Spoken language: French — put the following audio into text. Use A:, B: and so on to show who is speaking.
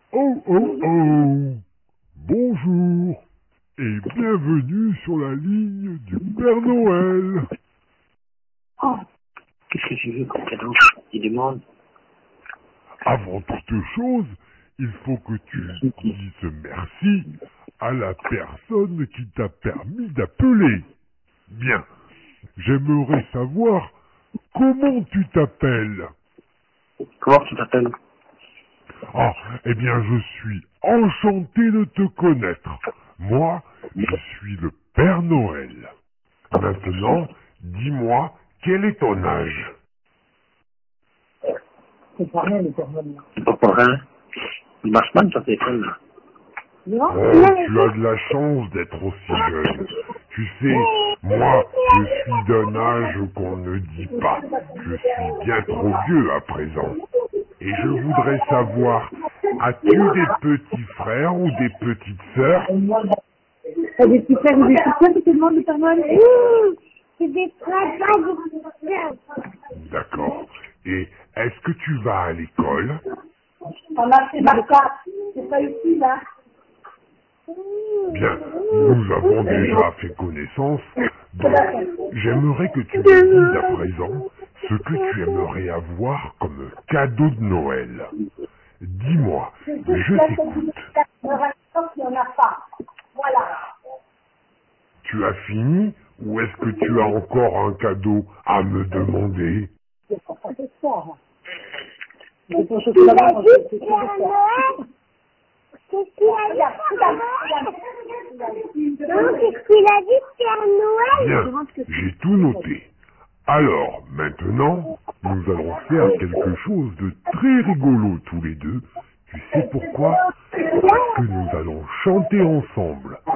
A: Oh oh oh! Bonjour et bienvenue sur la ligne du Père Noël.
B: Oh, qu'est-ce que tu veux comme cadeau? Il demande.
A: Avant toute chose, il faut que tu dises merci à la personne qui t'a permis d'appeler. Bien, j'aimerais savoir comment tu t'appelles.
B: Comment tu t'appelles?
A: Ah, eh bien, je suis enchanté de te connaître. Moi, je suis le Père Noël. Maintenant, dis-moi, quel est ton âge?
B: C'est pas rien, le Père Noël. C'est pas pour rien. Il marche pas, ton téléphone, là.
A: Oh, tu as de la chance d'être aussi jeune. Tu sais, moi, je suis d'un âge qu'on ne dit pas. Je suis bien trop vieux à présent. Et je voudrais savoir, as-tu des petits frères ou des petites sœurs?
C: T'as des petits frères ou des petites sœurs qui te demandent le Père Noël? C'est des frères, des petites sœurs.
A: D'accord. Et est-ce que tu vas à l'école?
C: On a fait ma carte. C'est pas ici, là.
A: Bien, nous avons déjà fait connaissance, donc j'aimerais que tu me dises à présent ce que tu aimerais avoir comme cadeau de Noël. Dis-moi, je t'écoute.
C: Il n'y en a pas. Voilà.
A: Tu as fini ou est-ce que tu as encore un cadeau à me demander?
C: C'est ça. C'est ton chocolat.
D: Qu'est-ce qu'il a dit, Père Noël? Non, qu'est-ce qu'il a dit, Père Noël?
A: Bien, j'ai tout noté. Alors, maintenant, nous allons faire quelque chose de très rigolo tous les deux. Tu sais pourquoi? Parce que nous allons chanter ensemble.